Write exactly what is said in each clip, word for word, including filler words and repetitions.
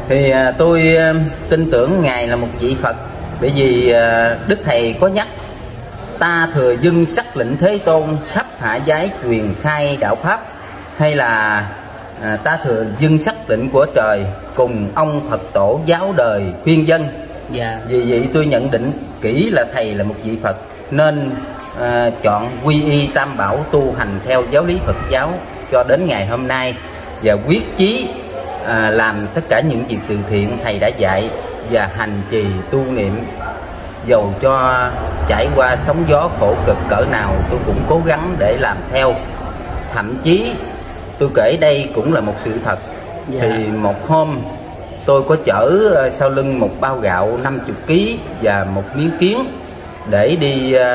Thì à, tôi à, tin tưởng Ngài là một vị Phật, bởi vì à, Đức Thầy có nhắc: ta thừa dưng sắc lệnh Thế Tôn, khắp hạ giới truyền khai đạo pháp. Hay là à, ta thừa dưng sắc lệnh của trời, cùng ông Phật tổ giáo đời khuyên dân. Dạ. Vì vậy tôi nhận định kỹ là Thầy là một vị Phật, nên à, chọn quy y tam bảo, tu hành theo giáo lý Phật giáo cho đến ngày hôm nay, và quyết chí à, làm tất cả những việc từ thiện Thầy đã dạy, và hành trì tu niệm. Dầu cho trải qua sóng gió khổ cực cỡ nào, tôi cũng cố gắng để làm theo. Thậm chí tôi kể đây cũng là một sự thật. Dạ. Thì một hôm tôi có chở sau lưng một bao gạo năm mươi ký và một miếng kiến để đi uh,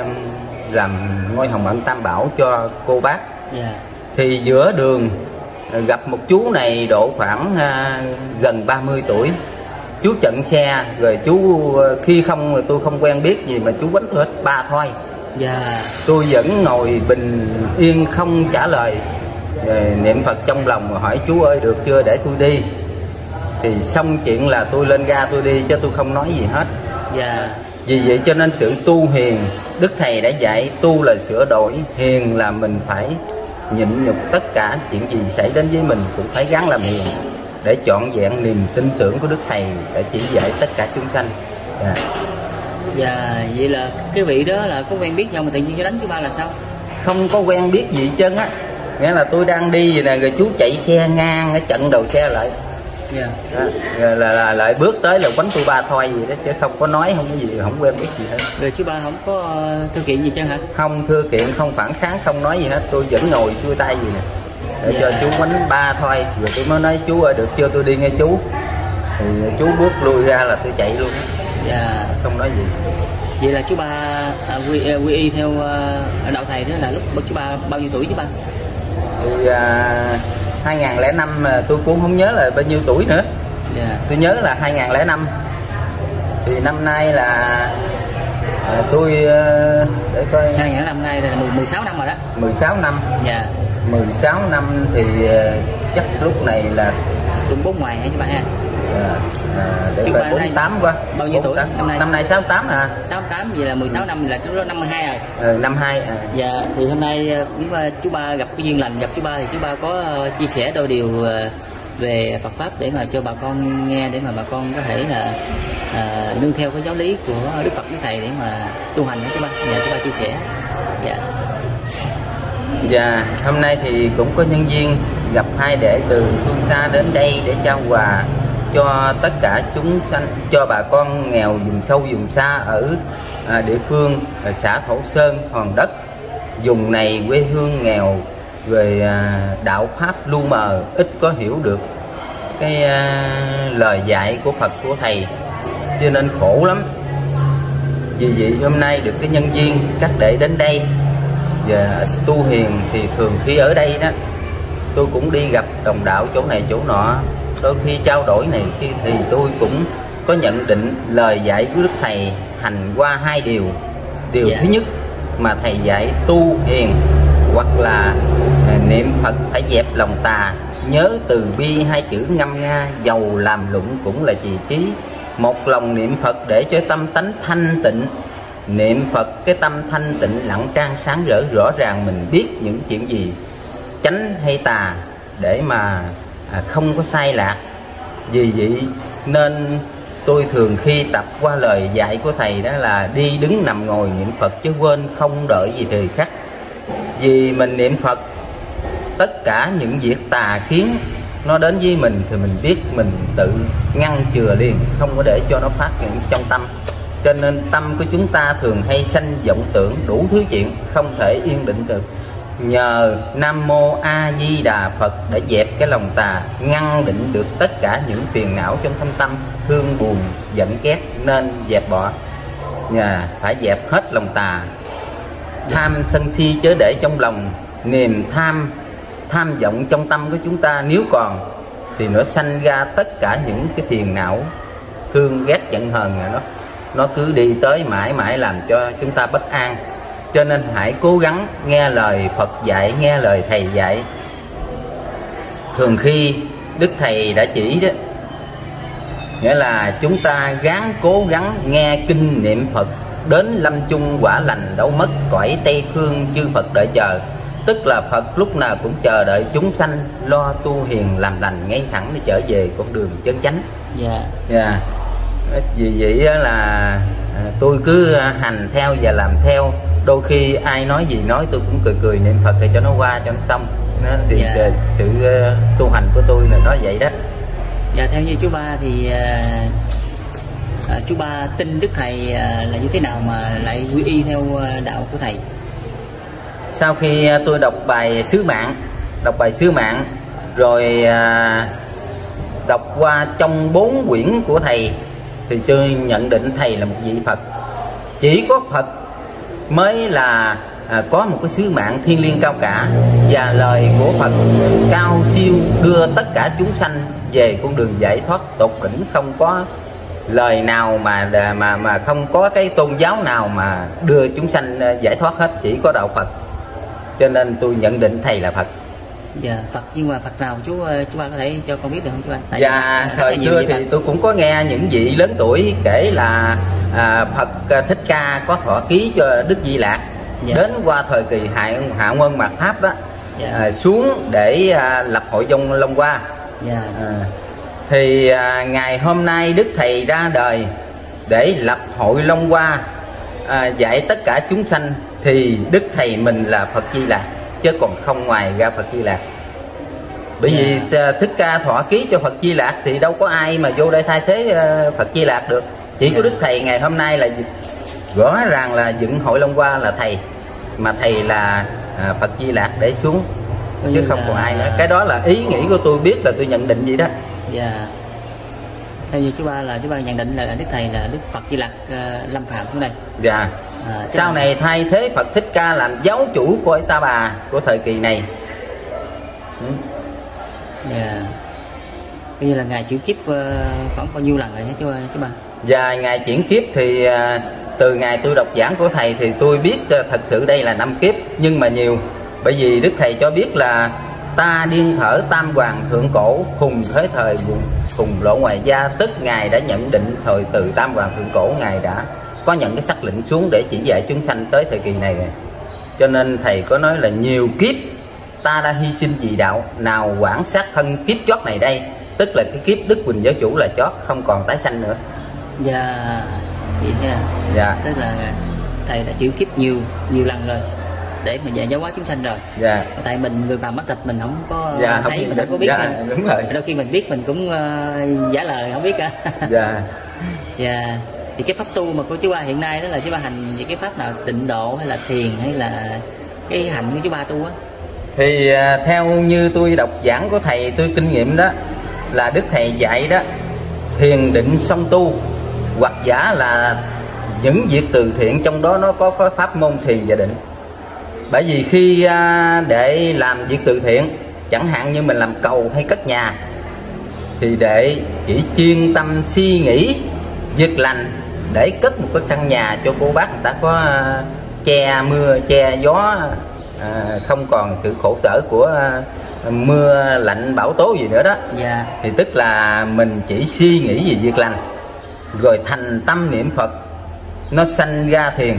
làm ngôi hồng ân tam bảo cho cô bác. Yeah. Thì giữa đường gặp một chú này độ khoảng uh, gần ba mươi tuổi. Chú chặn xe rồi chú uh, khi không tôi không quen biết gì mà chú quánh tôi hết ba thôi. Yeah. Tôi vẫn ngồi bình yên không trả lời, rồi niệm Phật trong lòng rồi hỏi: chú ơi được chưa để tôi đi. Thì xong chuyện là tôi lên ga tôi đi, chứ tôi không nói gì hết. Yeah. Vì vậy cho nên sự tu hiền, Đức Thầy đã dạy tu là sửa đổi, hiền là mình phải nhịn nhục tất cả chuyện gì xảy đến với mình cũng phải gắng làm hiền, để trọn vẹn niềm tin tưởng của Đức Thầy đã chỉ dạy tất cả chúng sanh. Yeah. Dạ, vậy là cái vị đó là có quen biết nhau mà tự nhiên cho đánh chú Ba là sao? Không có quen biết gì chân á. Nghĩa là tôi đang đi vậy nè, rồi chú chạy xe ngang, nó chặn đầu xe lại. Dạ. Đó, rồi là, là lại bước tới là quánh tôi ba thôi gì đó, chứ không có nói, không có gì, không quen biết gì hết. Rồi chú Ba không có uh, thư kiện gì chứ hả? Không thư kiện, không phản kháng, không nói gì hết. Tôi vẫn ngồi xuôi tay gì nè, để dạ. cho chú quánh ba thôi. Rồi tôi mới nói: chú ơi được chưa, tôi đi nghe chú. Thì chú bước lui ra là tôi chạy luôn. Dạ. Không nói gì. Vậy là chú Ba à, quy, quy y theo uh, đạo Thầy đó là lúc chú Ba bao nhiêu tuổi chú Ba? Tôi uh, hai nghìn lẻ năm, tôi cũng không nhớ là bao nhiêu tuổi nữa. Yeah. Tôi nhớ là hai nghìn lẻ năm. Thì năm nay là à, tôi để coi, hai nghìn lẻ năm nay là mười sáu năm rồi đó. mười sáu năm. Dạ. Yeah. mười sáu năm thì chắc lúc này là cũng bốn ngoài hả chú Ba ha? À, à, để coi bốn mươi tám quá. Bao nhiêu tuổi năm nay? Năm nay sáu mươi tám à. sáu mươi tám, vậy là mười sáu năm là chú đó năm mươi hai rồi. Ừ, năm mươi hai à. Dạ, thì hôm nay cũng chú Ba gặp cái duyên lành, gặp chú Ba thì chú Ba có uh, chia sẻ đôi điều uh, về Phật pháp để mà cho bà con nghe, để mà bà con có thể là uh, nương theo cái giáo lý của Đức Phật Đức Thầy để mà tu hành đó chú Ba. Dạ, chú Ba chia sẻ. Dạ. Dạ, hôm nay thì cũng có nhân viên gặp hai đệ từ phương xa đến đây để trao quà cho tất cả chúng sanh, cho bà con nghèo vùng sâu vùng xa ở à, địa phương à, xã Thổ Sơn, Hòn Đất. Vùng này quê hương nghèo, về à, đạo pháp lu mờ, ít có hiểu được cái à, lời dạy của Phật của Thầy, cho nên khổ lắm. Vì vậy hôm nay được cái nhân viên các đệ đến đây và tu hiền, thì thường khi ở đây đó tôi cũng đi gặp đồng đạo chỗ này chỗ nọ, đôi khi trao đổi này khi thì tôi cũng có nhận định lời dạy của Đức Thầy hành qua hai điều. Điều dạ. thứ nhất mà Thầy dạy tu hiền, hoặc là niệm Phật phải dẹp lòng tà, nhớ từ bi hai chữ ngâm nga, dầu làm lụng cũng là trì trí. Một lòng niệm Phật để cho tâm tánh thanh tịnh, niệm Phật cái tâm thanh tịnh lặng trang sáng rỡ, rõ ràng mình biết những chuyện gì chánh hay tà để mà à, không có sai lạc. Vì vậy nên tôi thường khi tập qua lời dạy của Thầy đó là đi đứng nằm ngồi niệm Phật, chứ quên không đợi gì thời khắc. Vì mình niệm Phật, tất cả những việc tà kiến nó đến với mình thì mình biết mình tự ngăn chừa liền, không có để cho nó phát hiện trong tâm. Cho nên tâm của chúng ta thường hay sanh vọng tưởng đủ thứ chuyện, không thể yên định được. Nhờ Nam Mô A Di Đà Phật để dẹp cái lòng tà, ngăn định được tất cả những phiền não trong thâm tâm, thương buồn giận ghét nên dẹp bỏ. Nhà phải dẹp hết lòng tà. Tham sân si chớ để trong lòng. Niềm tham, tham vọng trong tâm của chúng ta nếu còn thì nó sanh ra tất cả những cái phiền não, thương ghét giận hờn, nó nó cứ đi tới mãi mãi làm cho chúng ta bất an. Cho nên hãy cố gắng nghe lời Phật dạy, nghe lời Thầy dạy. Thường khi Đức Thầy đã chỉ đó Nghĩa là chúng ta gắng cố gắng nghe kinh niệm Phật, đến lâm chung quả lành đâu mất cõi Tây Phương chư Phật đợi chờ. Tức là Phật lúc nào cũng chờ đợi chúng sanh lo tu hiền làm lành ngay thẳng để trở về con đường chân chánh. Dạ. Dạ. Vì vậy là tôi cứ hành theo và làm theo. Đôi khi ai nói gì nói tôi cũng cười cười niệm Phật thì cho nó qua cho nó xong. Nó thì dạ. Sự tu hành của tôi là nó vậy đó. Dạ, theo như chú Ba thì à, chú Ba tin Đức Thầy à, là như thế nào mà lại quy y theo đạo của Thầy? Sau khi tôi đọc bài Sứ Mạng, đọc bài Sứ Mạng rồi à, đọc qua trong bốn quyển của Thầy thì tôi nhận định Thầy là một vị Phật. Chỉ có Phật mới là à, có một cái sứ mạng thiêng liêng cao cả, và lời của Phật cao siêu đưa tất cả chúng sanh về con đường giải thoát tột đỉnh. Không có lời nào mà mà mà không có cái tôn giáo nào mà đưa chúng sanh giải thoát hết, chỉ có đạo Phật. Cho nên tôi nhận định Thầy là Phật. Dạ, Phật, nhưng mà Phật nào chú chú Ba có thể cho con biết được không chú Ba? Tại dạ, thời xưa thì Phật. Tôi cũng có nghe những vị lớn tuổi kể là à, Phật Thích Ca có thọ ký cho Đức Di Lạc. Dạ. Đến qua thời kỳ Hạ, Hạ Quân Mạt Pháp đó. Dạ. à, xuống để à, lập hội Vong Long Hoa. Dạ. à, thì à, ngày hôm nay Đức Thầy ra đời để lập hội Long Hoa, à, dạy tất cả chúng sanh, thì Đức Thầy mình là Phật Di Lạc, chứ còn không ngoài ra Phật Di Lạc. Bởi yeah. vì Thích Ca thọ ký cho Phật Di Lạc thì đâu có ai mà vô đây thay thế Phật Di Lạc được. Chỉ yeah. có Đức Thầy ngày hôm nay là rõ ràng là dựng hội Long Hoa là Thầy, mà Thầy là à, Phật Di Lạc để xuống, chứ như không là... còn ai nữa. Cái đó là ý nghĩ của tôi, biết là tôi nhận định vậy đó. Dạ. Yeah. Theo như chú Ba là chú Ba nhận định là Đức Thầy là Đức Phật Di Lạc uh, lâm phạm xuống đây. Dạ. À, sau là... này thay thế Phật Thích Ca làm giáo chủ của Ta Bà của thời kỳ này. Ừ. Yeah. Bây giờ là Ngài chuyển kiếp uh, khoảng bao nhiêu lần rồi hả chú, chú Ba? Dạ, Ngài chuyển kiếp thì uh, từ ngày tôi đọc giảng của Thầy thì tôi biết uh, thật sự đây là năm kiếp, nhưng mà nhiều. Bởi vì Đức Thầy cho biết là ta điên thở tam hoàng thượng cổ, khùng thế thời khùng lộ ngoài gia. Tức Ngài đã nhận định thời từ tam hoàng thượng cổ, Ngài đã có nhận cái sắc lệnh xuống để chỉ dạy chúng sanh tới thời kỳ này. Cho nên Thầy có nói là nhiều kiếp ta đã hy sinh vì đạo, nào quản sát thân kiếp chót này đây. Tức là cái kiếp Đức Quỳnh Giáo Chủ là chót, không còn tái sanh nữa. Dạ, vậy ha. Dạ. Tức là Thầy đã chịu kiếp nhiều nhiều lần rồi để mà dạy giáo hóa chúng sanh rồi. Dạ. Tại mình người phàm mắt thịt mình không có dạ, thấy, không mình không có biết. Dạ, mình. Đúng rồi. Đôi khi mình biết mình cũng uh, giả lời không biết cả. Dạ. Dạ. Thì cái pháp tu mà của chú Ba hiện nay đó là chú Ba hành về cái pháp nào, tịnh độ hay là thiền hay là cái hành của chú Ba tu á? Thì uh, theo như tôi đọc giảng của Thầy, tôi kinh nghiệm đó là Đức Thầy dạy đó, thiền định song tu, hoặc giả là những việc từ thiện, trong đó nó có, có pháp môn thiền và định. Bởi vì khi uh, để làm việc từ thiện, chẳng hạn như mình làm cầu hay cất nhà, thì để chỉ chuyên tâm suy nghĩ việc lành để cất một cái căn nhà cho cô bác người ta có uh, che mưa che gió, uh, không còn sự khổ sở của uh, mưa lạnh bão tố gì nữa đó. Yeah. Thì tức là mình chỉ suy nghĩ về việc lành, rồi thành tâm niệm Phật, nó sanh ra thiền,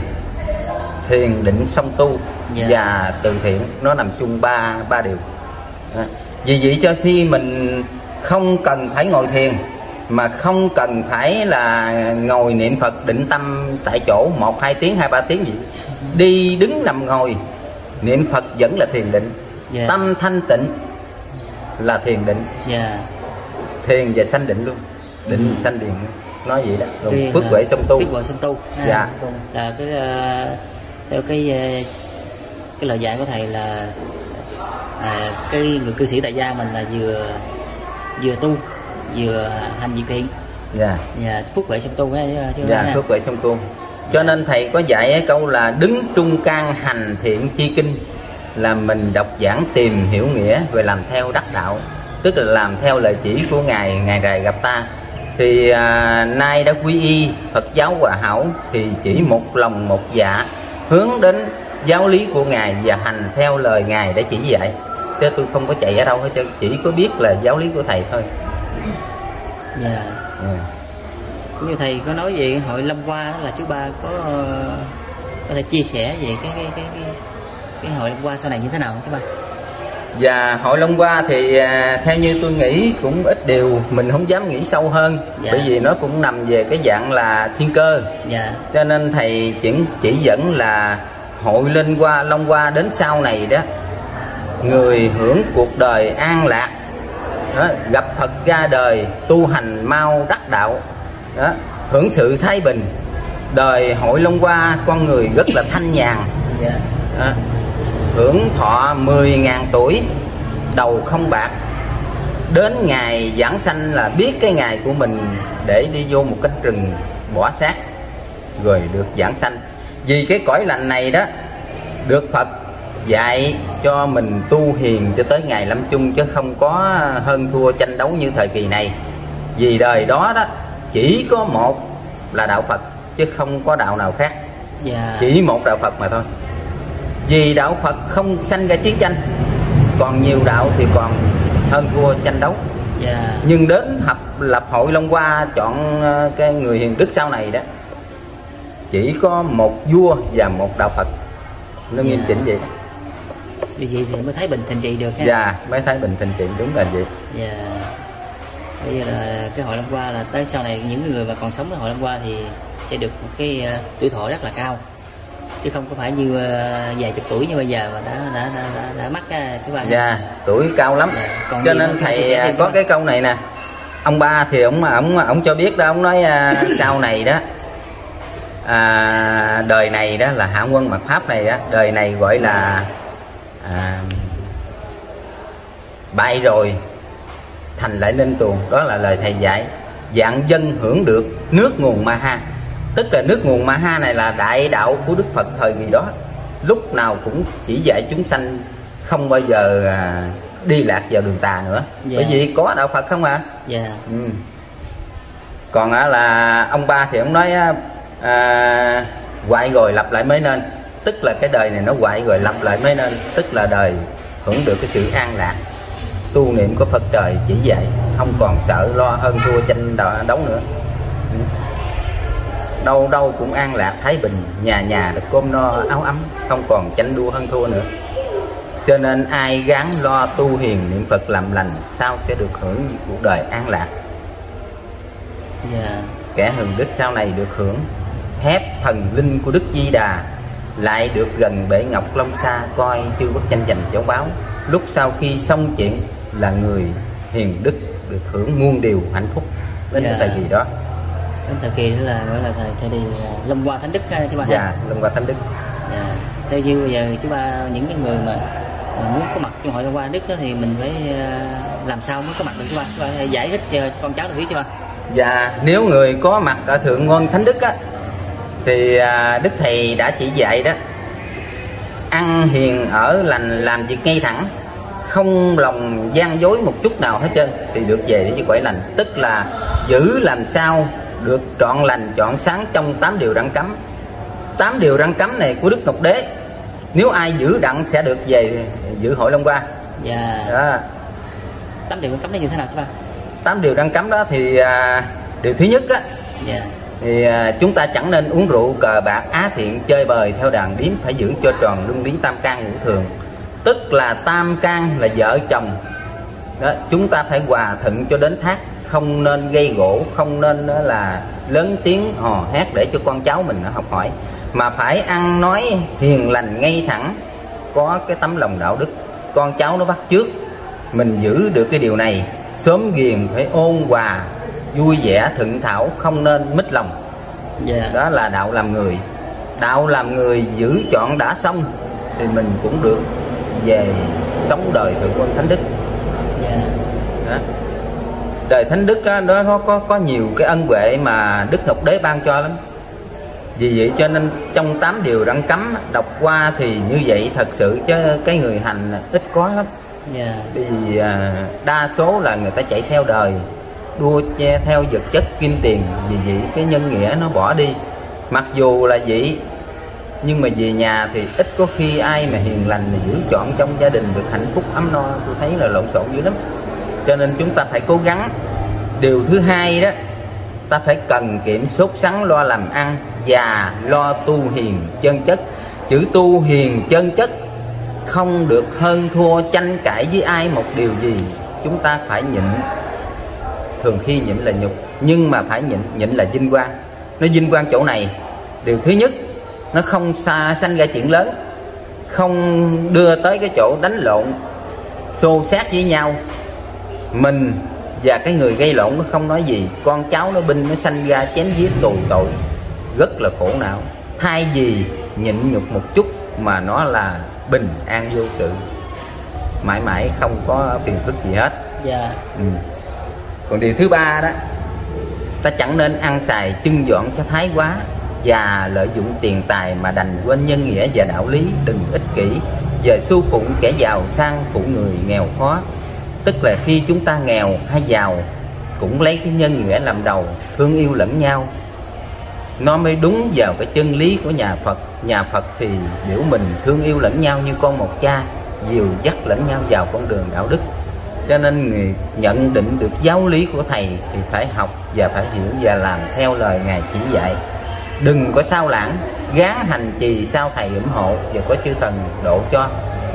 thiền định song tu. Yeah. Và từ thiện, nó nằm chung ba ba điều. À, vì vậy cho khi mình không cần phải ngồi thiền, mà không cần phải là ngồi niệm Phật định tâm tại chỗ một hai tiếng hai ba tiếng gì, đi đứng nằm ngồi niệm Phật vẫn là thiền định. Yeah. Tâm thanh tịnh là thiền định. Yeah. Thiền và sanh định luôn, định sanh điền, nói vậy đó. Rồi phước huệ song tu. Phước huệ song tu. À, dạ. Là cái uh, theo cái uh, cái lời dạy của Thầy là à, cái người cư sĩ tại gia mình là vừa vừa tu vừa hành việc thiện. Dạ. Dạ, phước huệ song tu ấy, chứ dạ, phước huệ song tu. Cho nên Thầy có dạy câu là đứng trung can hành thiện chi kinh, là mình đọc giảng tìm hiểu nghĩa rồi làm theo đắc đạo, tức là làm theo lời chỉ của Ngài, Ngài rày gặp ta. Thì à, nay đã quy y Phật giáo Hòa Hảo thì chỉ một lòng một dạ hướng đến giáo lý của Ngài và hành theo lời Ngài để chỉ dạy, chứ tôi không có chạy ở đâu hết trơn, chỉ có biết là giáo lý của Thầy thôi. Dạ. Yeah. Yeah. cũng như thầy có nói về hội Long Hoa đó, là chú Ba có có thể chia sẻ về cái cái cái cái, cái hội Long Hoa sau này như thế nào không chú Ba? Và hội Long Hoa thì à, theo như tôi nghĩ cũng ít điều, mình không dám nghĩ sâu hơn. Dạ. Bởi vì nó cũng nằm về cái dạng là thiên cơ. Dạ. Cho nên thầy chỉ, chỉ dẫn là hội Linh Hoa Long Hoa đến sau này đó, người hưởng cuộc đời an lạc đó, gặp Phật ra đời tu hành mau đắc đạo đó, hưởng sự thái bình. Đời hội Long Hoa con người rất là thanh nhàn. Dạ. Đó, hưởng thọ mười ngàn tuổi, đầu không bạc. Đến ngày giảng sanh là biết cái ngày của mình để đi vô một cánh rừng bỏ xác rồi được giảng sanh. Vì cái cõi lành này đó được Phật dạy cho mình tu hiền cho tới ngày lâm chung, chứ không có hơn thua tranh đấu như thời kỳ này. Vì đời đó đó chỉ có một là đạo Phật, chứ không có đạo nào khác. Yeah. Chỉ một đạo Phật mà thôi. Vì đạo Phật không sanh ra chiến tranh, còn nhiều đạo thì còn hơn thua tranh đấu. Yeah. Nhưng đến hợp lập hội Long Hoa chọn cái người hiền đức sau này đó, chỉ có một vua và một đạo Phật. Nó nghiêm chỉnh vậy đó. Vì vậy thì mới thấy bình thịnh trị được ha. Dạ, mới thấy bình thịnh trị, đúng là vậy. Dạ. Bây giờ là cái hội Long Hoa là tới sau này những người mà còn sống ở hội Long Hoa thì sẽ được một cái uh, tuổi thọ rất là cao, chứ không có phải như uh, vài chục tuổi như bây giờ mà đã đã đã đã, đã mắc uh, chú Ba. Dạ, tuổi cao lắm. Dạ, còn cho nên thầy uh, có cái câu này nè. Ông Ba thì ông ông ông cho biết đó, ông nói uh, sau này đó à, đời này đó là hạ quân mạt pháp này đó, đời này gọi là à, bại rồi thành lại lên tuồng. Đó là lời thầy dạy. Dạng dân hưởng được nước nguồn Ma Ha, tức là nước nguồn Ma Ha này là đại đạo của Đức Phật thời kỳ đó, lúc nào cũng chỉ dạy chúng sanh không bao giờ à, đi lạc vào đường tà nữa. Yeah. Bởi vì có đạo Phật không à. Yeah. Ừ. Còn à, là ông Ba thì ông nói à, hoại rồi lập lại mới nên, tức là cái đời này nó hoại rồi lập lại mới nên, tức là đời hưởng được cái sự an lạc. Tu niệm của Phật trời chỉ dạy, không còn sợ lo hơn thua tranh đấu nữa. Đâu đâu cũng an lạc thái bình, nhà nhà được cơm no áo ấm, không còn tranh đua hơn thua nữa. Cho nên ai gắng lo tu hiền niệm Phật làm lành, sao sẽ được hưởng những cuộc đời an lạc. Yeah. Kẻ hưởng đức sau này được hưởng thép thần linh của Đức Di Đà, lại được gần bể ngọc Long Sa coi chư quốc tranh giành cháu báo. Lúc sau khi xong chuyện là người hiền đức được hưởng muôn điều hạnh phúc. Đến yeah. cái thời kỳ đó, đến thời kỳ đó là gọi là thời thời kỳ Long Hoa Thánh Đức ha chú Ba. Dạ, yeah, Long Hoa Thánh Đức. Yeah. Theo như bây giờ chú Ba, những cái người mà muốn có mặt trong hội Long Hoa Thánh Đức đó thì mình phải làm sao mới có mặt được chú Ba? Chú Ba giải thích cho con cháu được biết chú Ba. Dạ, nếu người có mặt ở Thượng Nguồn Thánh Đức á thì Đức Thầy đã chỉ dạy đó, ăn hiền ở lành, làm việc ngay thẳng, không lòng gian dối một chút nào hết trơn thì được về để cho cõi lành. Tức là giữ làm sao được trọn lành trọn sáng trong tám điều răn cấm. Tám điều răn cấm này của Đức Ngọc Đế, nếu ai giữ đặng sẽ được về dự hội Long Hoa. Dạ. Đó. Tám điều răn cấm đó như thế nào chú Ba? Tám điều răn cấm đó thì à, điều thứ nhất á, dạ. thì à, chúng ta chẳng nên uống rượu, cờ bạc, á thiện, chơi bời theo đàn điếm, phải giữ cho tròn luân lý tam can ngũ thường. Tức là tam can là vợ chồng đó, chúng ta phải hòa thuận cho đến thác, không nên gây gỗ, không nên là lớn tiếng hò hét để cho con cháu mình nó học hỏi, mà phải ăn nói hiền lành ngay thẳng, có cái tấm lòng đạo đức, con cháu nó bắt chước. Mình giữ được cái điều này, sớm ghiền phải ôn hòa, vui vẻ, thuận thảo, không nên mít lòng. Yeah. Đó là đạo làm người. Đạo làm người giữ chọn đã xong thì mình cũng được về sống đời Thượng Quân Thánh Đức. Yeah. Đó. Đời Thánh Đức đó, đó nó có có nhiều cái ân huệ mà Đức Ngọc Đế ban cho lắm. Vì vậy cho nên trong tám điều răn cấm đọc qua thì như vậy thật sự, chứ cái người hành ít có lắm. Yeah. Vì à, đa số là người ta chạy theo đời, đua theo vật chất kim tiền, vì vậy cái nhân nghĩa nó bỏ đi. Mặc dù là vậy nhưng mà về nhà thì ít có khi ai mà hiền lành mà giữ chọn trong gia đình được hạnh phúc ấm no. Tôi thấy là lộn xộn dữ lắm. Cho nên chúng ta phải cố gắng. Điều thứ hai đó ta phải cần kiệm sốt sắng lo làm ăn và lo tu hiền chân chất. Chữ tu hiền chân chất không được hơn thua tranh cãi với ai một điều gì. Chúng ta phải nhịn, thường khi nhịn là nhục, nhưng mà phải nhịn, nhịn là vinh quang. Nó vinh quang chỗ này, điều thứ nhất, nó không xa sanh ra chuyện lớn, không đưa tới cái chỗ đánh lộn xô xát với nhau. Mình và cái người gây lộn nó không nói gì, con cháu nó binh nó sanh ra chém giết tù tội, rất là khổ não. Thay vì nhịn nhục một chút mà nó là bình an vô sự, mãi mãi không có phiền phức gì hết. Yeah. Ừ. Còn điều thứ ba đó, ta chẳng nên ăn xài chưng dọn cho thái quá và lợi dụng tiền tài mà đành quên nhân nghĩa và đạo lý. Đừng ích kỷ và xu phụng kẻ giàu sang phụ người nghèo khó. Tức là khi chúng ta nghèo hay giàu cũng lấy cái nhân nghĩa làm đầu, thương yêu lẫn nhau, nó mới đúng vào cái chân lý của nhà Phật. Nhà Phật thì biểu mình thương yêu lẫn nhau như con một cha, dìu dắt lẫn nhau vào con đường đạo đức. Cho nên người nhận định được giáo lý của Thầy thì phải học và phải hiểu và làm theo lời Ngài chỉ dạy. Đừng có sao lãng, gán hành trì sao Thầy ủng hộ và có chư thần độ cho.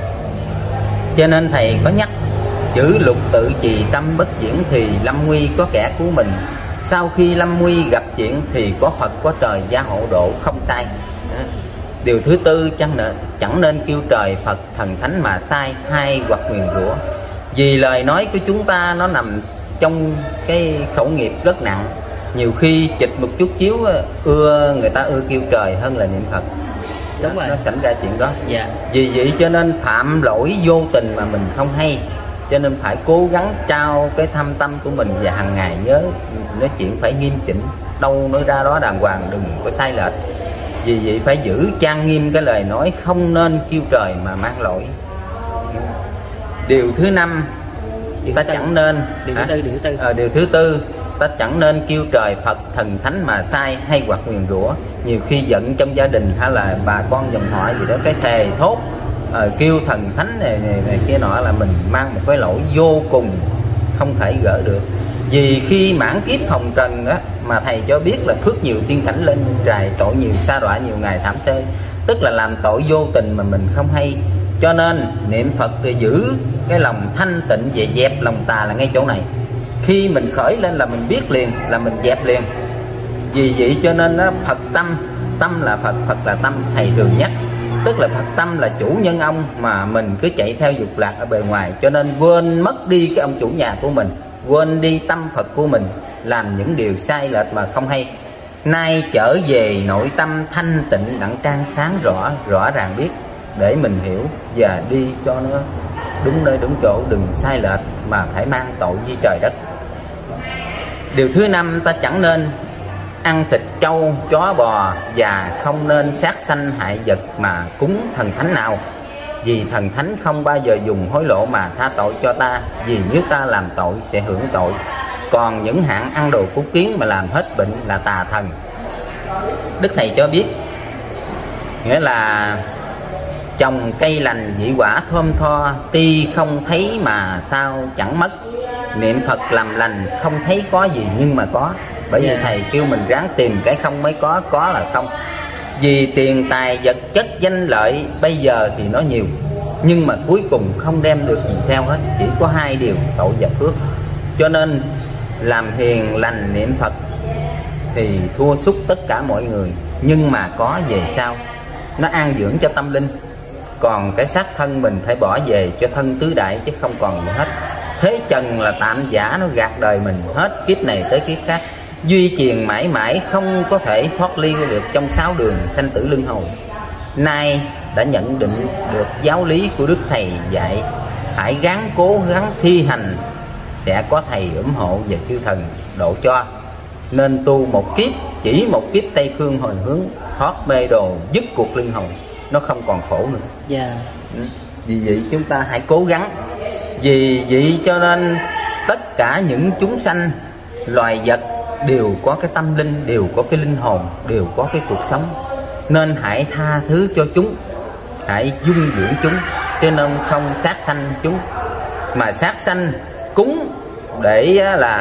Cho nên Thầy có nhắc chữ lục tự trì tâm bất diễn thì lâm nguy có kẻ cứu mình. Sau khi lâm nguy gặp chuyện thì có Phật có trời gia hộ độ, không sai. Điều thứ tư, chẳng nên, chẳng nên kêu trời Phật thần thánh mà sai hay hoặc nguyền rủa. Vì lời nói của chúng ta nó nằm trong cái khẩu nghiệp rất nặng. Nhiều khi chịch một chút chiếu ưa, người ta ưa kêu trời hơn là niệm Phật. Đúng rồi, nó xảy ra chuyện đó. Dạ. Vì vậy cho nên phạm lỗi vô tình mà mình không hay. Cho nên phải cố gắng trao cái thâm tâm của mình và hàng ngày nhớ nói chuyện phải nghiêm chỉnh, đâu nói ra đó đàng hoàng, đừng có sai lệch. Vì vậy phải giữ trang nghiêm cái lời nói, không nên kêu trời mà mang lỗi. Điều thứ năm, điều ta thứ chẳng nên điều thứ, tư, điều, thứ tư. À, điều thứ tư ta chẳng nên kêu trời Phật thần thánh mà sai hay hoặc nguyền rủa. Nhiều khi giận trong gia đình hay là bà con dòng họ gì đó, cái thề thốt à, kêu thần thánh này, này, này kia nọ là mình mang một cái lỗi vô cùng không thể gỡ được. Vì khi mãn kiếp hồng trần đó, mà Thầy cho biết là phước nhiều tiên cảnh lên trài, tội nhiều sa đọa nhiều ngày thảm tê, tức là làm tội vô tình mà mình không hay. Cho nên niệm Phật để giữ cái lòng thanh tịnh về dẹp lòng tà là ngay chỗ này. Khi mình khởi lên là mình biết liền, là mình dẹp liền. Vì vậy cho nên đó, Phật tâm, tâm là Phật, Phật là tâm. Thầy thường nhắc, tức là Phật tâm là chủ nhân ông, mà mình cứ chạy theo dục lạc ở bề ngoài, cho nên quên mất đi cái ông chủ nhà của mình, quên đi tâm Phật của mình, làm những điều sai lệch mà không hay. Nay trở về nội tâm thanh tịnh đặng trang sáng rõ, rõ ràng biết để mình hiểu và đi cho nó đúng nơi đúng chỗ, đừng sai lệch mà phải mang tội với trời đất. Điều thứ năm, ta chẳng nên ăn thịt trâu, chó, bò và không nên sát sanh hại vật mà cúng thần thánh nào. Vì thần thánh không bao giờ dùng hối lộ mà tha tội cho ta, vì nếu ta làm tội sẽ hưởng tội. Còn những hạng ăn đồ cúng kiến mà làm hết bệnh là tà thần. Đức Thầy cho biết, nghĩa là trồng cây lành vị quả thơm tho, ti không thấy mà sao chẳng mất. Niệm Phật làm lành không thấy có gì nhưng mà có. Bởi vì Thầy kêu mình ráng tìm cái không mới có, có là không. Vì tiền tài vật chất danh lợi bây giờ thì nó nhiều, nhưng mà cuối cùng không đem được gì theo hết. Chỉ có hai điều, tội và phước. Cho nên làm hiền lành niệm Phật thì thua sút tất cả mọi người, nhưng mà có về sau, nó an dưỡng cho tâm linh. Còn cái xác thân mình phải bỏ về cho thân tứ đại, chứ không còn gì hết. Thế trần là tạm giả, nó gạt đời mình hết kiếp này tới kiếp khác, duy truyền mãi mãi không có thể thoát ly được trong sáu đường sanh tử luân hồi. Nay đã nhận định được giáo lý của Đức Thầy dạy, hãy gắng cố gắng thi hành, sẽ có Thầy ủng hộ và chư thần độ cho. Nên tu một kiếp, chỉ một kiếp Tây Phương hồi hướng, thoát mê đồ, dứt cuộc luân hồi, nó không còn khổ nữa. Yeah. Vì vậy chúng ta hãy cố gắng. Vì vậy cho nên tất cả những chúng sanh, loài vật đều có cái tâm linh, đều có cái linh hồn, đều có cái cuộc sống. Nên hãy tha thứ cho chúng, hãy dung dưỡng chúng, cho nên không sát sanh chúng. Mà sát sanh cúng để là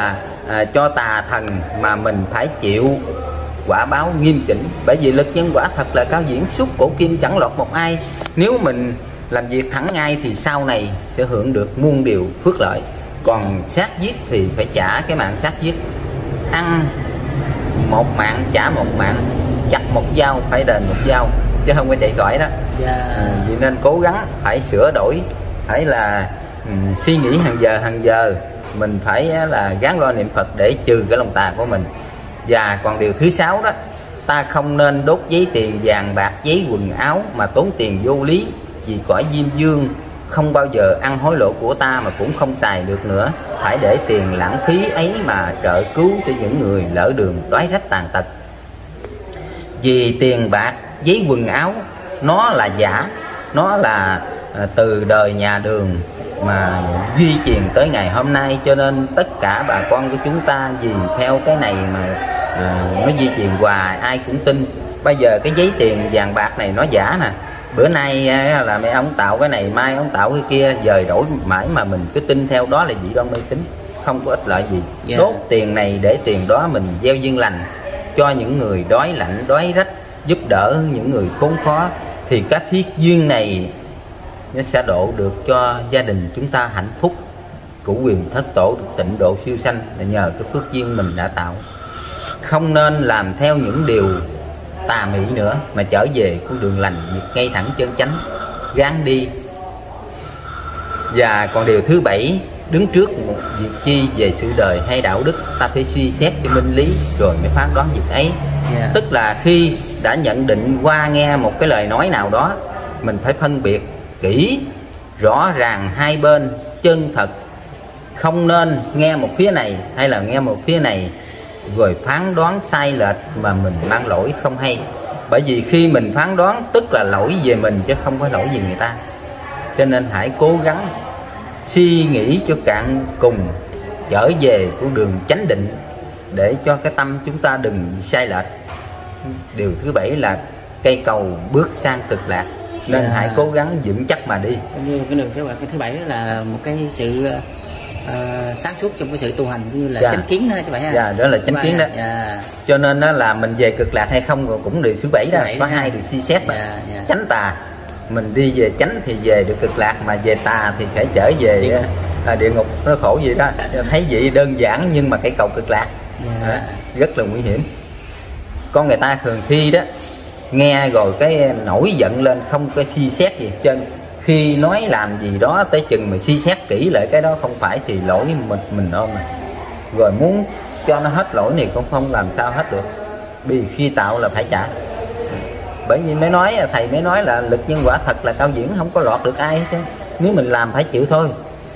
à, cho tà thần mà mình phải chịu quả báo nghiêm chỉnh. Bởi vì lực nhân quả thật là cao diễn, suốt cổ kim chẳng lọt một ai. Nếu mình làm việc thẳng ngay thì sau này sẽ hưởng được muôn điều phước lợi. Còn sát giết thì phải trả cái mạng sát giết. Ăn một mạng trả một mạng, chặt một dao phải đền một dao, chứ không có chạy khỏi đó. Yeah. À, vì nên cố gắng phải sửa đổi, phải là um, suy nghĩ hàng giờ hàng giờ. Mình phải là gắng lo niệm Phật để trừ cái lòng tà của mình. Và còn điều thứ sáu đó, ta không nên đốt giấy tiền vàng bạc, giấy quần áo mà tốn tiền vô lý. Vì cõi diêm dương không bao giờ ăn hối lộ của ta mà cũng không xài được nữa. Phải để tiền lãng phí ấy mà trợ cứu cho những người lỡ đường đói rách tàn tật. Vì tiền bạc, giấy quần áo nó là giả, nó là à, từ đời nhà Đường mà duy truyền tới ngày hôm nay. Cho nên tất cả bà con của chúng ta vì theo cái này mà à, nó duy truyền hoài, ai cũng tin. Bây giờ cái giấy tiền vàng bạc này nó giả nè, bữa nay là mấy ông tạo cái này, mai ông tạo cái kia, dời đổi mãi mà mình cứ tin theo đó là dị đoan mê tín, không có ích lợi gì. Yeah. Đốt tiền này để tiền đó mình gieo duyên lành cho những người đói lạnh đói rách, giúp đỡ những người khốn khó, thì các thiết duyên này nó sẽ độ được cho gia đình chúng ta hạnh phúc, cửu quyền thất tổ được tịnh độ siêu sanh là nhờ cái phước duyên mình đã tạo. Không nên làm theo những điều tà mị nữa mà trở về con đường lành, việc ngay thẳng chân chánh, gắng đi. Và còn điều thứ bảy, đứng trước một việc chi về sự đời hay đạo đức, ta phải suy xét cho minh lý rồi mới phán đoán việc ấy. Yeah. Tức là khi đã nhận định qua nghe một cái lời nói nào đó, mình phải phân biệt kỹ, rõ ràng hai bên, chân thật. Không nên nghe một phía này hay là nghe một phía này rồi phán đoán sai lệch mà mình mang lỗi không hay. Bởi vì khi mình phán đoán tức là lỗi về mình chứ không có lỗi về người ta. Cho nên hãy cố gắng suy nghĩ cho cạn cùng, trở về con đường chánh định để cho cái tâm chúng ta đừng sai lệch. Điều thứ bảy là cây cầu bước sang cực lạc, nên yeah. hãy cố gắng vững chắc mà đi. Như cái đường thứ bảy, cái thứ bảy là một cái sự uh, sáng suốt trong cái sự tu hành, như là yeah. chánh kiến thôi các bạn ha. Dạ, đó là chánh kiến đó. Yeah. Cho nên đó là mình về cực lạc hay không cũng điều thứ bảy đó, có ha. hai điều suy xét mà. Yeah, yeah. Chánh tà, mình đi về chánh thì về được cực lạc, mà về tà thì phải trở về địa ngục, à, địa ngục nó khổ gì đó. Thấy vậy đơn giản nhưng mà cái cầu cực lạc yeah. à, rất là nguy hiểm. Con người ta thường khi đó nghe rồi cái nổi giận lên, không có suy xét gì hết trơn. Khi nói làm gì đó tới chừng mà suy xét kỹ lại cái đó không phải thì lỗi mình mình ôm mà. Rồi muốn cho nó hết lỗi này cũng không làm sao hết được. Vì khi tạo là phải trả. Bởi vì mới nói, thầy mới nói là lực nhân quả thật là cao diễn, không có lọt được ai hết chứ. Nếu mình làm phải chịu thôi.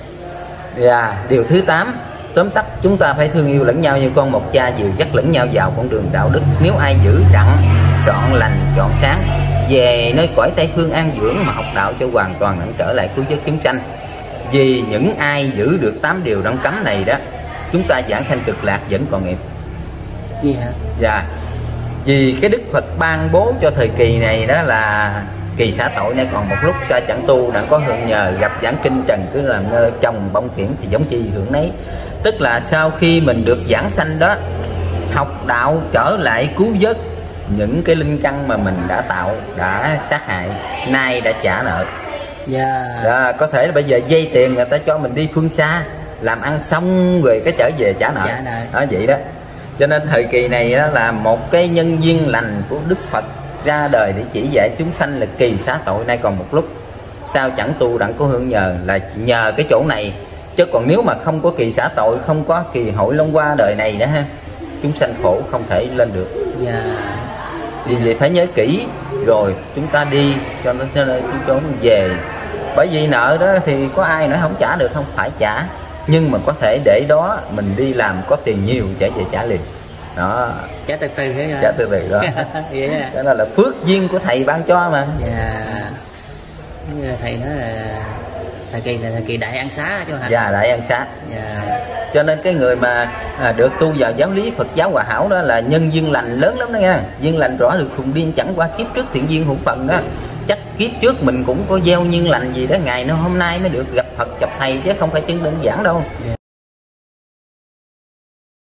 Và điều thứ tám, tóm tắt chúng ta phải thương yêu lẫn nhau như con một cha, dìu dắt lẫn nhau vào con đường đạo đức. Nếu ai giữ đặng, trọn lành, trọn sáng, về nơi cõi Tây Phương an dưỡng mà học đạo cho hoàn toàn đặng trở lại cứu vớt chứng sanh. Vì những ai giữ được tám điều đăng cấm này đó, chúng ta giảng sanh cực lạc vẫn còn nghiệp. Gì hả? Dạ. Vì cái Đức Phật ban bố cho thời kỳ này đó là kỳ xả tội này còn một lúc, cha chẳng tu đặng có hưởng nhờ, gặp giảng kinh trần cứ làm nơi trồng bông kiển thì giống chi hưởng nấy. Tức là sau khi mình được giảng sanh đó, học đạo trở lại cứu vớt những cái linh căn mà mình đã tạo, đã sát hại, nay đã trả nợ. Yeah. Đó, có thể là bây giờ dây tiền người ta cho mình đi phương xa, làm ăn xong rồi cái trở về trả nợ. Trả nợ. Đó, vậy đó. Cho nên thời kỳ này đó là một cái nhân duyên lành của Đức Phật ra đời để chỉ dạy chúng sanh là kỳ xá tội nay còn một lúc, sao chẳng tu đặng có hưởng nhờ, là nhờ cái chỗ này. Chứ còn nếu mà không có kỳ xả tội, không có kỳ hội long qua đời này đó ha, chúng sanh khổ không thể lên được. Yeah. Vì vậy phải nhớ kỹ rồi chúng ta đi cho nó nơi chúng trốn về. Bởi vì nợ đó thì có ai nói không trả được, không phải trả, nhưng mà có thể để đó mình đi làm có tiền nhiều trở về trả liền. Đó, trả từ từ thế trả từ từ đó. Yeah. Đó là phước duyên của thầy ban cho mà. Yeah. Thầy nói là thời kỳ là thời kỳ đại ăn xá chứ hả? Dạ, đại ăn xá. Yeah. Cho nên cái người mà à, được tu vào giáo lý Phật giáo Hòa Hảo đó là nhân duyên lành lớn lắm đó nha. Duyên lành rõ được khùng điên, chẳng qua kiếp trước thiện duyên hữu phần đó. Chắc kiếp trước mình cũng có gieo duyên lành gì đó, ngày nó hôm nay mới được gặp Phật gặp thầy chứ không phải chân đơn giản đâu. Yeah.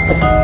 ạ.